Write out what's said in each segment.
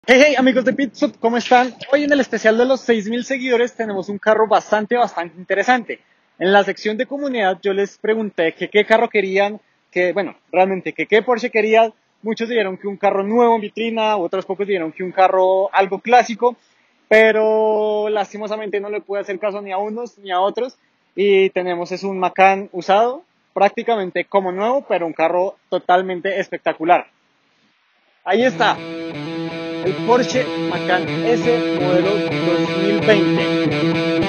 Hey, hey, amigos de Pitsut, ¿cómo están? Hoy en el especial de los 6.000 seguidores tenemos un carro bastante interesante. En la sección de comunidad yo les pregunté que qué carro querían, realmente que qué Porsche querían. Muchos dijeron que un carro nuevo en vitrina, otros pocos dijeron que un carro algo clásico, pero lastimosamente no le pude hacer caso ni a unos ni a otros. Y tenemos es un Macan usado, prácticamente como nuevo, pero un carro totalmente espectacular. Ahí está. El Porsche Macan S modelo 2020.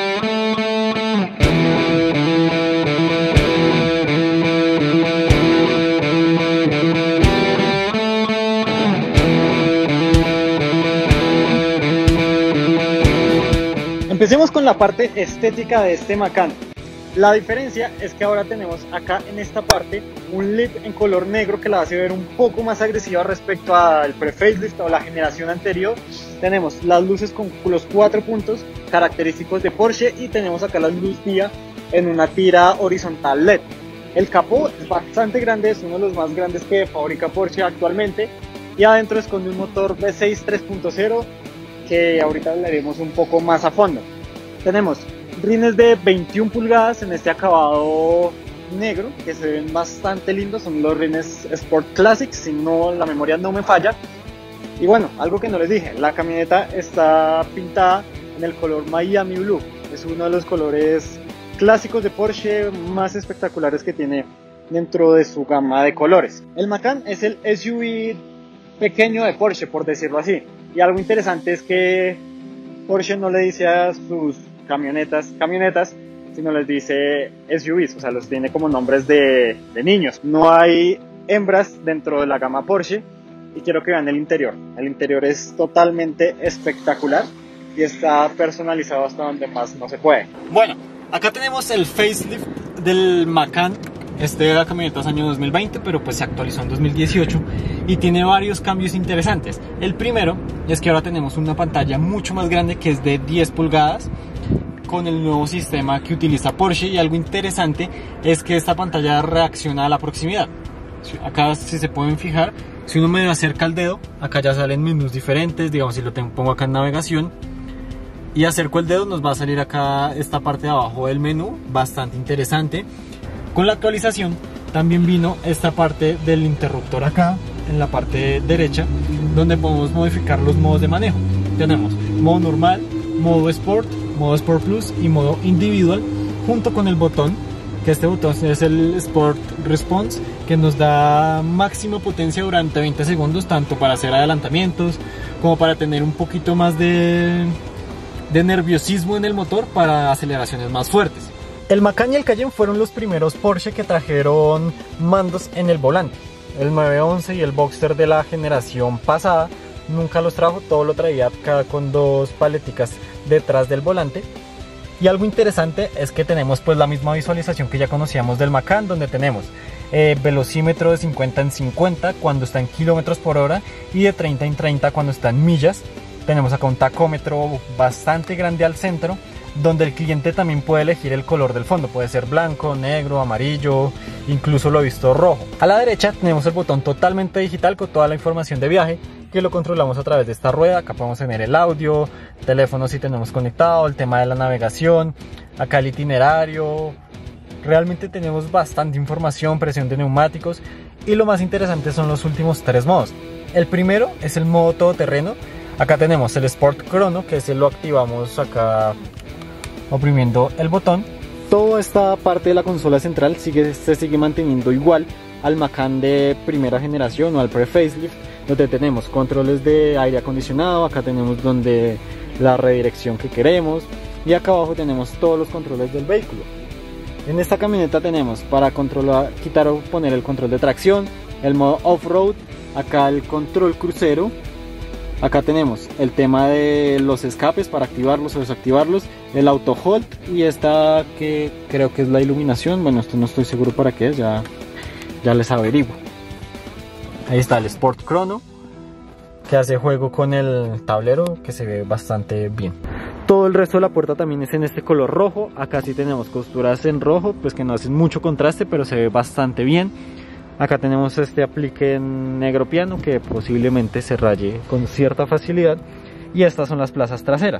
Empecemos con la parte estética de este Macan. La diferencia es que ahora tenemos acá en esta parte un LED en color negro que la hace ver un poco más agresiva respecto al pre-facelift o la generación anterior. Tenemos las luces con los 4 puntos característicos de Porsche y tenemos acá la luz guía en una tira horizontal LED. El capó es bastante grande, es uno de los más grandes que fabrica Porsche actualmente y adentro esconde un motor V6 3.0 que ahorita hablaremos un poco más a fondo. Tenemos rines de 21 pulgadas en este acabado negro que se ven bastante lindos, son los rines Sport Classic, si no la memoria no me falla. Y bueno, algo que no les dije, la camioneta está pintada en el color Miami Blue, es uno de los colores clásicos de Porsche más espectaculares que tiene dentro de su gama de colores. El Macan es el SUV pequeño de Porsche, por decirlo así, y algo interesante es que Porsche no le dice a sus camionetas, sino les dice SUVs, o sea, los tiene como nombres de niños. No hay hembras dentro de la gama Porsche y quiero que vean el interior. El interior es totalmente espectacular y está personalizado hasta donde más no se puede. Bueno, acá tenemos el facelift del Macan. Este era camioneta año 2020, pero pues se actualizó en 2018 y tiene varios cambios interesantes. El primero es que ahora tenemos una pantalla mucho más grande que es de 10 pulgadas con el nuevo sistema que utiliza Porsche, y algo interesante es que esta pantalla reacciona a la proximidad. Acá, si se pueden fijar, si uno me acerca el dedo, acá ya salen menús diferentes. Digamos, si lo pongo acá en navegación y acerco el dedo, nos va a salir acá esta parte de abajo del menú, bastante interesante. Con la actualización también vino esta parte del interruptor acá en la parte derecha, donde podemos modificar los modos de manejo. Tenemos modo normal, modo Sport Plus y modo individual, junto con el botón, que este botón es el Sport Response, que nos da máxima potencia durante 20 segundos, tanto para hacer adelantamientos como para tener un poquito más de nerviosismo en el motor para aceleraciones más fuertes. El Macan y el Cayenne fueron los primeros Porsche que trajeron mandos en el volante. El 911 y el Boxster de la generación pasada nunca los trajo, todo lo traía acá con dos paleticas detrás del volante. Y algo interesante es que tenemos pues la misma visualización que ya conocíamos del Macan, donde tenemos velocímetro de 50 en 50 cuando está en kilómetros por hora y de 30 en 30 cuando está en millas. Tenemos acá un tacómetro bastante grande al centro, donde el cliente también puede elegir el color del fondo, puede ser blanco, negro, amarillo, incluso lo he visto rojo. A la derecha tenemos el botón totalmente digital con toda la información de viaje, que lo controlamos a través de esta rueda. Acá podemos tener el audio, teléfono si tenemos conectado, el tema de la navegación, acá el itinerario. Realmente tenemos bastante información, presión de neumáticos, y lo más interesante son los últimos 3 modos. El primero es el modo todoterreno. Acá tenemos el Sport Chrono, que ese lo activamos acá oprimiendo el botón. Toda esta parte de la consola central se sigue manteniendo igual al Macan de primera generación o al pre-facelift, donde tenemos controles de aire acondicionado. Acá tenemos donde la redirección que queremos, y acá abajo tenemos todos los controles del vehículo. En esta camioneta tenemos para controlar, quitar o poner el control de tracción, el modo off-road, acá el control crucero. Acá tenemos el tema de los escapes para activarlos o desactivarlos, el auto hold, y esta que creo que es la iluminación. Bueno, esto no estoy seguro para qué es, ya les averiguo. Ahí está el Sport Chrono, que hace juego con el tablero, que se ve bastante bien. Todo el resto de la puerta también es en este color rojo. Acá sí tenemos costuras en rojo, pues que no hacen mucho contraste, pero se ve bastante bien. Acá tenemos este aplique en negro piano que posiblemente se raye con cierta facilidad. Y estas son las plazas traseras.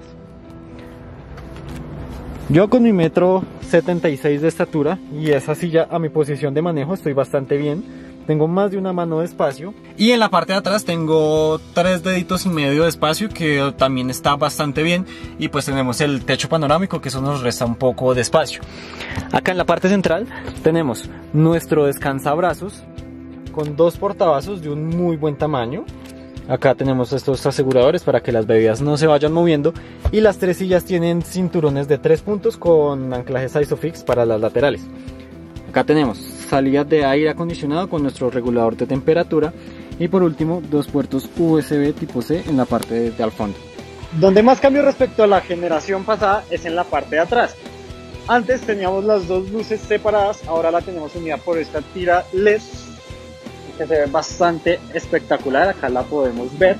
Yo con mi 1,76 m de estatura y esa silla a mi posición de manejo estoy bastante bien. Tengo más de una mano de espacio. Y en la parte de atrás tengo 3,5 deditos de espacio, que también está bastante bien. Y pues tenemos el techo panorámico, que eso nos resta un poco de espacio. Acá en la parte central tenemos nuestro descansabrazos con 2 portavasos de un muy buen tamaño. Acá tenemos estos aseguradores para que las bebidas no se vayan moviendo. Y las 3 sillas tienen cinturones de 3 puntos con anclajes Isofix para las laterales. Acá tenemos salida de aire acondicionado con nuestro regulador de temperatura. Y por último, 2 puertos USB tipo C en la parte de al fondo. Donde más cambio respecto a la generación pasada es en la parte de atrás. Antes teníamos las 2 luces separadas, ahora la tenemos unida por esta tira LED, que se ve bastante espectacular. Acá la podemos ver.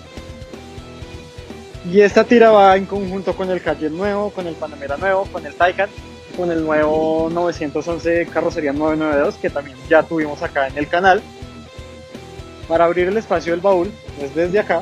Y esta tira va en conjunto con el Cayenne nuevo, con el Panamera nuevo, con el Taycan, con el nuevo 911 carrocería 992 que también ya tuvimos acá en el canal. Para abrir el espacio del baúl es desde acá.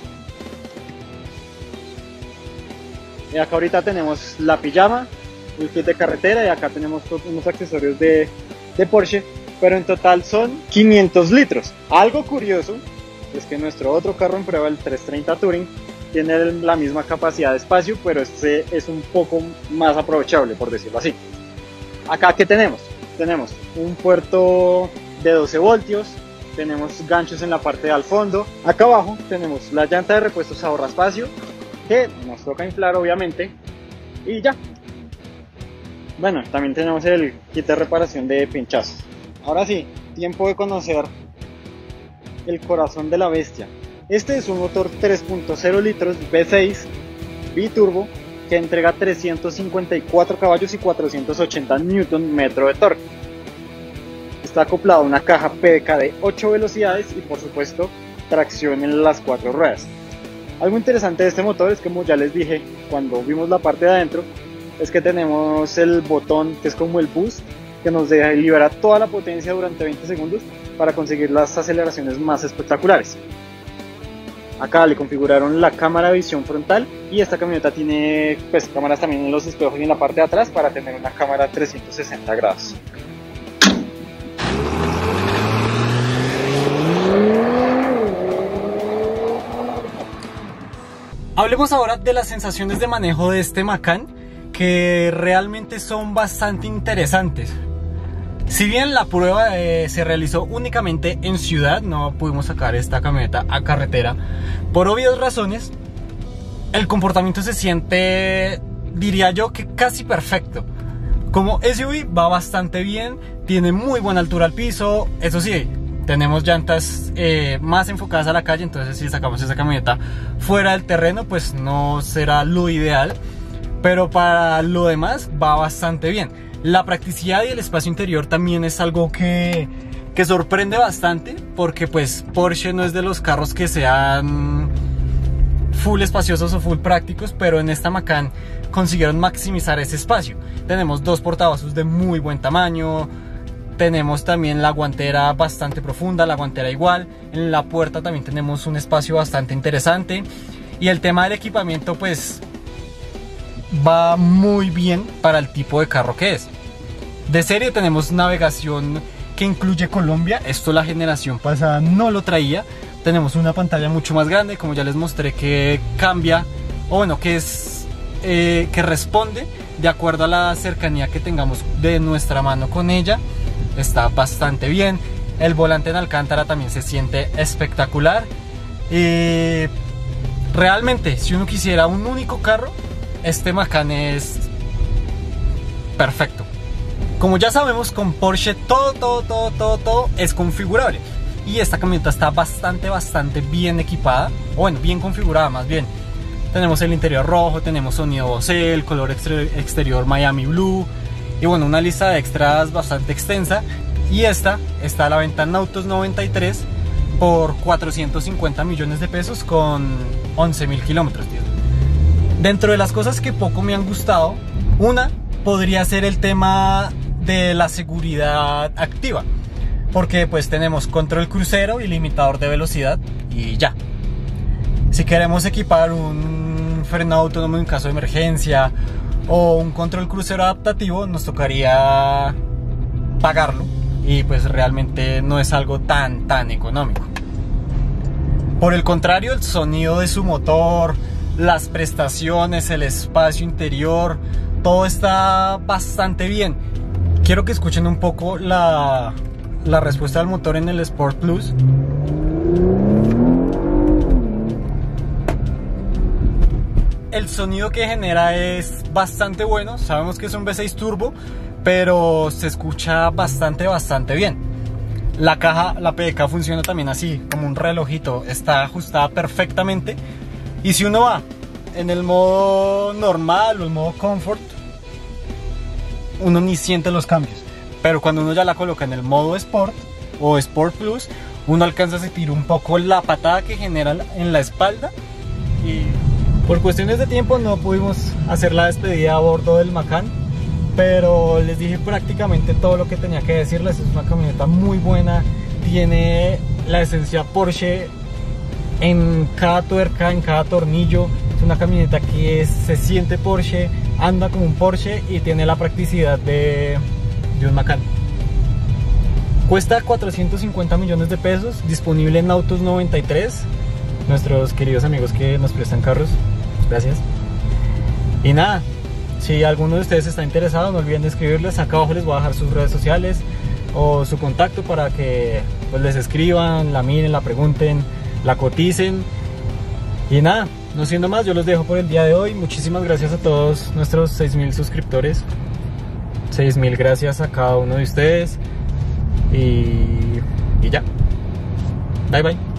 Y acá ahorita tenemos la pijama, el kit de carretera, y acá tenemos todos unos accesorios de Porsche. Pero en total son 500 litros. Algo curioso es que nuestro otro carro en prueba, el 330 Touring, tiene la misma capacidad de espacio, pero este es un poco más aprovechable, por decirlo así. Acá, ¿qué tenemos? Tenemos un puerto de 12 voltios, tenemos ganchos en la parte de al fondo. Acá abajo tenemos la llanta de repuestos ahorra espacio, que nos toca inflar obviamente, y ya. Bueno, también tenemos el kit de reparación de pinchazos. Ahora sí, tiempo de conocer el corazón de la bestia. Este es un motor 3.0 litros V6 biturbo que entrega 354 caballos y 480 Nm de torque. Está acoplado a una caja PDK de 8 velocidades y por supuesto tracción en las 4 ruedas. Algo interesante de este motor es que, como ya les dije cuando vimos la parte de adentro, es que tenemos el botón que es como el boost, que nos deja liberar toda la potencia durante 20 segundos para conseguir las aceleraciones más espectaculares. Acá le configuraron la cámara de visión frontal y esta camioneta tiene pues cámaras también en los espejos y en la parte de atrás para tener una cámara 360 grados. Hablemos ahora de las sensaciones de manejo de este Macan, que realmente son bastante interesantes. Si bien la prueba se realizó únicamente en ciudad, no pudimos sacar esta camioneta a carretera por obvias razones, el comportamiento se siente, diría yo, que casi perfecto. Como SUV va bastante bien, tiene muy buena altura al piso. Eso sí, tenemos llantas más enfocadas a la calle, entonces si sacamos esa camioneta fuera del terreno pues no será lo ideal, pero para lo demás va bastante bien. La practicidad y el espacio interior también es algo que sorprende bastante, porque pues Porsche no es de los carros que sean full espaciosos o full prácticos, pero en esta Macan consiguieron maximizar ese espacio. Tenemos 2 portavasos de muy buen tamaño, tenemos también la guantera bastante profunda, la guantera igual, en la puerta también tenemos un espacio bastante interesante, y el tema del equipamiento pues va muy bien para el tipo de carro que es. De serie tenemos navegación que incluye Colombia, esto la generación pasada no lo traía. Tenemos una pantalla mucho más grande, como ya les mostré, que cambia, o bueno, que responde de acuerdo a la cercanía que tengamos de nuestra mano con ella. Está bastante bien. El volante en alcántara también se siente espectacular. Realmente, si uno quisiera un único carro, este Macan es perfecto. Como ya sabemos, con Porsche todo es configurable, y esta camioneta está bastante bien equipada, o bueno, bien configurada más bien. Tenemos el interior rojo, tenemos sonido Bose, el color exterior Miami Blue, y bueno, una lista de extras bastante extensa. Y esta está a la venta en Autos 93 por 450 millones de pesos con 11.000 kilómetros. Dentro de las cosas que poco me han gustado, una podría ser el tema de la seguridad activa. porque pues tenemos control crucero y limitador de velocidad y ya. Si queremos equipar un frenado autónomo en caso de emergencia o un control crucero adaptativo, nos tocaría pagarlo y pues realmente no es algo tan económico. Por el contrario, el sonido de su motor, las prestaciones, el espacio interior, todo está bastante bien. Quiero que escuchen un poco la respuesta del motor en el Sport Plus. El sonido que genera es bastante bueno. Sabemos que es un V6 turbo, pero se escucha bastante bien. La caja, la PDK funciona también así, como un relojito, está ajustada perfectamente. Y si uno va en el modo normal o el modo comfort, uno ni siente los cambios. Pero cuando uno ya la coloca en el modo Sport o Sport Plus, uno alcanza a sentir un poco la patada que genera en la espalda. Y por cuestiones de tiempo no pudimos hacer la despedida a bordo del Macan, pero les dije prácticamente todo lo que tenía que decirles. Es una camioneta muy buena, tiene la esencia Porsche en cada tuerca, en cada tornillo. Es una camioneta que se siente Porsche, anda como un Porsche y tiene la practicidad de un Macan. Cuesta 450 millones de pesos, disponible en Autos 93, nuestros queridos amigos que nos prestan carros. Gracias. Y nada, si alguno de ustedes está interesado, no olviden de escribirles. Acá abajo les voy a dejar sus redes sociales o su contacto para que pues les escriban, la miren, la pregunten, la coticen. Y nada, no siendo más, yo los dejo por el día de hoy. Muchísimas gracias a todos nuestros 6.000 suscriptores. 6.000 gracias a cada uno de ustedes. Y ya. Bye bye.